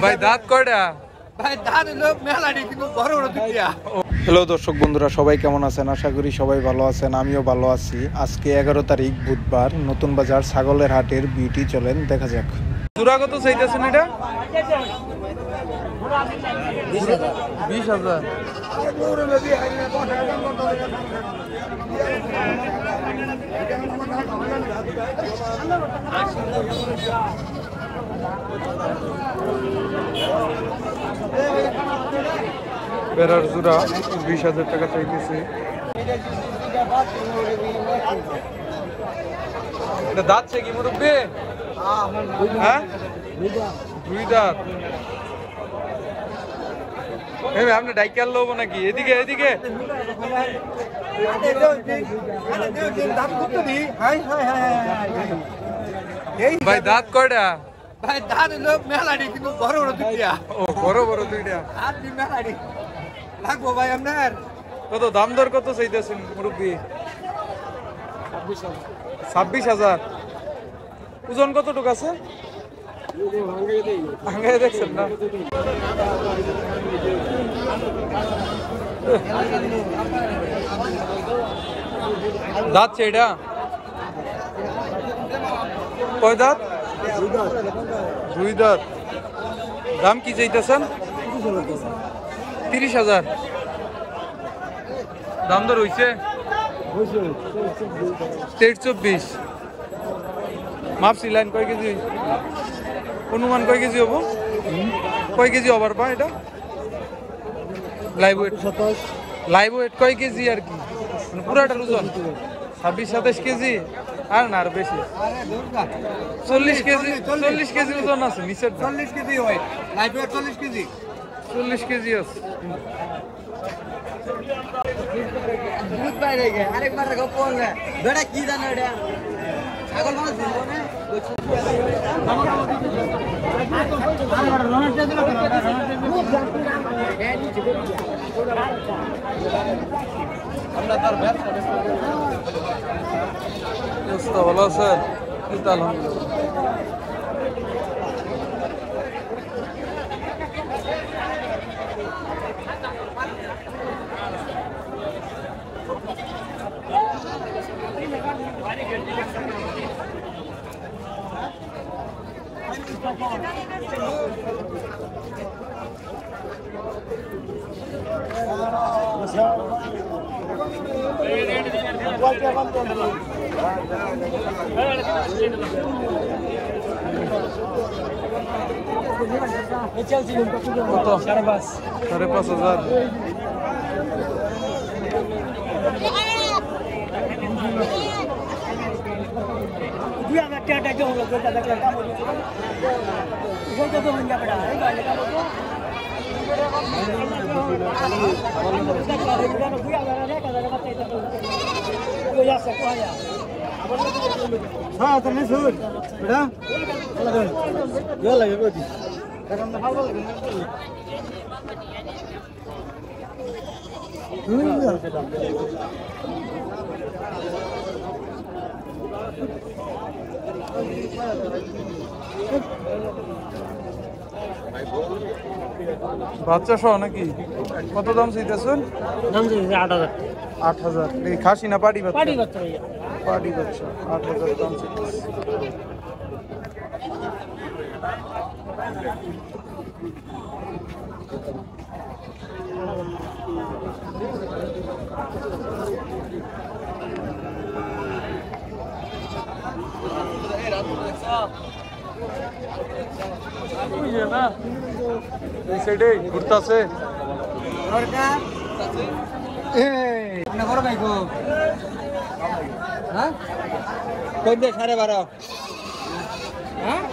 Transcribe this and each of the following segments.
ভাই দাঁত কয়টা? ভাই দাঁত হলো মেলাডি কিন্তু বড় বড় দুইটা। হ্যালো দর্শক বন্ধুরা, সবাই কেমন আছেন? আশা করি সবাই ভালো আছেন, আমিও ভালো আছি। আজকে 11 তারিখ বুধবার, নতুন বাজার ছাগলের হাটের বিউটি চলেন দেখা যাক। জোড়া কত চাইতেছেন এটা? 20,000। বেড়ার জোড়া 20,000 টাকা চাইতেছে। এটা দাঁতছে কি মুরব্বি? হ্যাঁ, দুই দাঁত। আপনি ডাইকাল লোবো নাকি? এদিকে এদিকে ভাই দাঁত কয়টা? ভাই দাঁত হলো মেলাডি কিন্তু বড় বড় দুইটা। ও বড় বড় দুইটা। আর দি মেলাডি লাগবো ভাই আপনার। কত দাম দর কত চাইতেছেন মুরব্বি? 26,000। ওজন কতটুকু আছে? আঙ্গাই দেখছেন না? দাঁত এটা কয় দাঁত? দুই দাঁত। দাম কি চাইতেছেন? 30,000। দাম দর হইছে 23-24। মাপছিলেন কয় কেজি? অনুমান কয় কেজি হবো? কয় কেজি হবার পা এটা? লাইভ ওয়েট কয় কেজি আর কি? মানে পুরাটার ওজন 26-27 কেজি আর না আর বেশি? 40 কেজি ওজন আছে নিচের। 40 কেজি হয় লাইভ ওয়েট। 40 কেজি 40 কেজি আছে। দুধ বাইরে গে আরেকবার দেখো কোন রে বেটা কি জানো এটা ছাগল মাছ দিল না আমরা তার ব্যবসা ভালো আছে আলহামদুলিল্লাহ। কত? 5,500। হ্যাঁ তুমি শুন বেটা ভালো লাগে কই কারণ ভালো লাগে বাচ্চা সহ নাকি? কত দাম চাইতেছেন? দাম চাইছে 8,000। 8,000। এই খাসি না পাটি বাচ্চা? পাটি বাচ্চা ভাইয়া। পাটি বাচ্চা 8,000 দাম চাইতেছে। না এই সাইডে ঘুরতেছে। সরকার না বড় ভাই গো হ্যাঁ কই দে 12.5। হ্যাঁ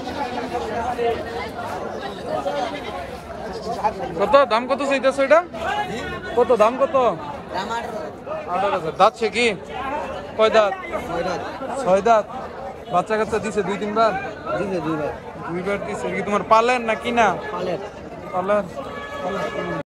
কত দাম কত চাইতেছে এটা? কত দাম কত? আমার 8,000। দাঁত সে কি? কয় দাঁত? 6 দাঁত। বাচ্চা কাচ্চা দিছে 2-3 বার? দিছে 2 বার। 2 বার দিছে। কি তোমার পালেন না কিনা? পালের পালেন।